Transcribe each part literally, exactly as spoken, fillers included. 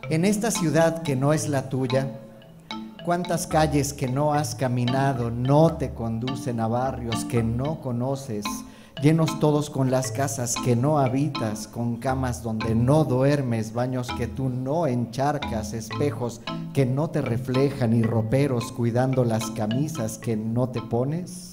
En esta ciudad que no es la tuya, cuántas calles que no has caminado no te conducen a barrios que no conoces, llenos todos con las casas que no habitas, con camas donde no duermes, baños que tú no encharcas, espejos que no te reflejan y roperos cuidando las camisas que no te pones.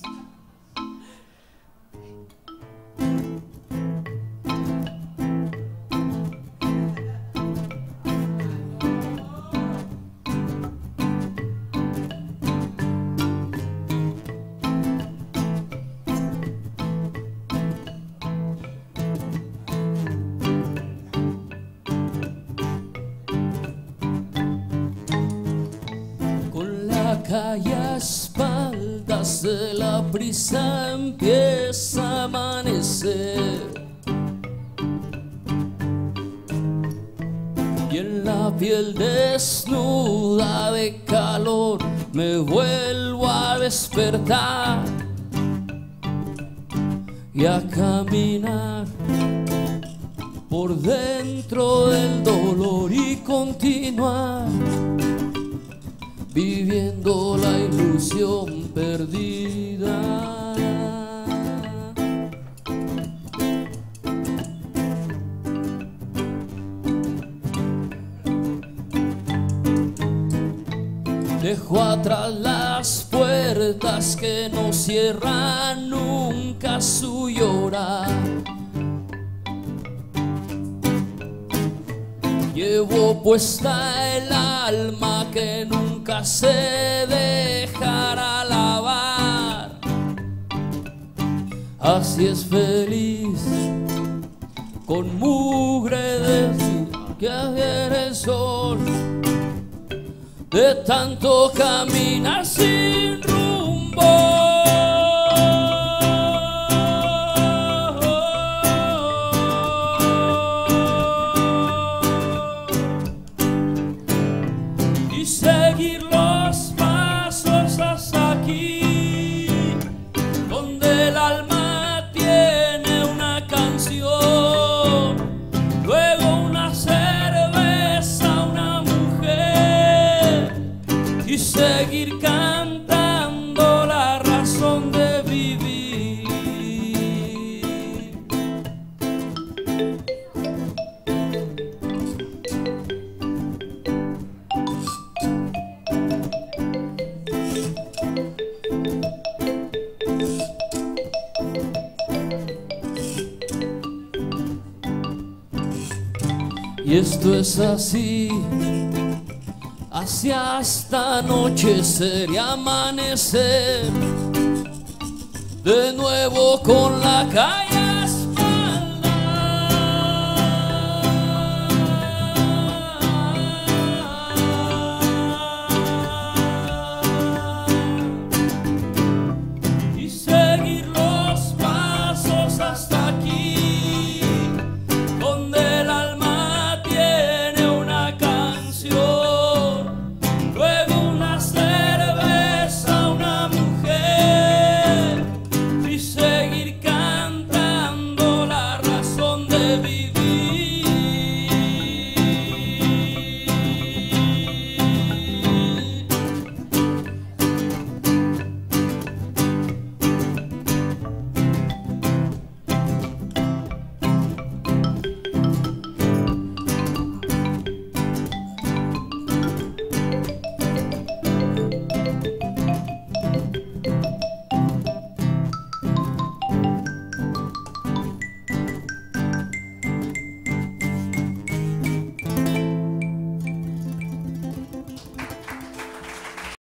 Calle a espaldas de la prisa empieza a amanecer, y en la piel desnuda de calor me vuelvo a despertar y a caminar por dentro del dolor y continuar viviendo la ilusión perdida. Dejo atrás las puertas que no cierran nunca su llorar. Llevo puesta el alma que nunca se dejará lavar. Así es feliz, con mugre de que ayer el sol, de tanto caminar sin rumbo. Seguir los pasos hasta aquí, donde el alma tiene una canción, luego una cerveza, una mujer, y seguir cantando la razón de vivir. Y esto es así, hacia hasta anochecer y amanecer, de nuevo con la calle